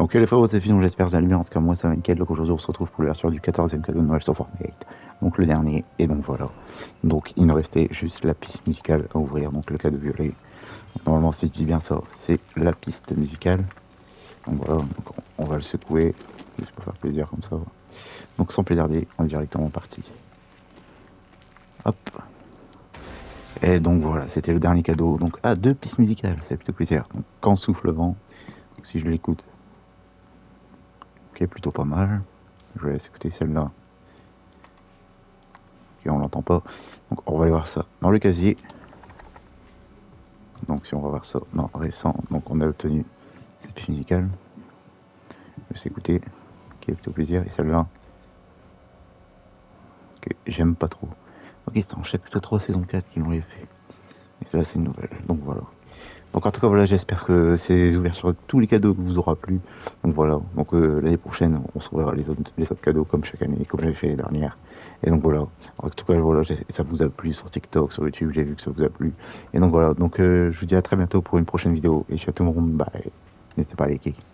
Donc les frérots, c'est fini, j'espère que vous allez bien. En tout cas, moi ça va nickel. Donc aujourd'hui, on se retrouve pour l'ouverture du 14e cadeau de Noël sur Fortnite. Donc le dernier, et donc voilà. Donc il nous restait juste la piste musicale à ouvrir, donc le cadeau violet. Donc, normalement, si je dis bien ça, c'est la piste musicale. Donc voilà, donc on va le secouer, juste pour faire plaisir comme ça. Donc sans plus tarder, on est directement parti. Hop. Et donc voilà, c'était le dernier cadeau. Donc deux pistes musicales, c'est plutôt plaisir. Donc quand souffle le vent, donc, si je l'écoute, ok, plutôt pas mal. Je vais laisser écouter celle-là. Ok, on l'entend pas. Donc on va aller voir ça dans le casier. Donc si on va voir ça dans récent, donc on a obtenu cette piste musicale. Je vais s'écouter, ok, plutôt plaisir. Et celle-là, que j'aime pas trop. Ok, c'est en chapitre 3 saison 4 qu'ils l'ont fait. Et celle-là, c'est une nouvelle. Donc voilà. Donc en tout cas, voilà, j'espère que ces ouvertures de tous les cadeaux vous aura plu. Donc voilà. Donc l'année prochaine, on se reverra les autres cadeaux comme chaque année, comme j'avais fait l'année dernière. Et donc voilà. En tout cas, voilà, ça vous a plu sur TikTok, sur YouTube, j'ai vu que ça vous a plu. Et donc voilà. Donc je vous dis à très bientôt pour une prochaine vidéo. Et ciao tout le monde. Bye. N'hésitez pas à liker.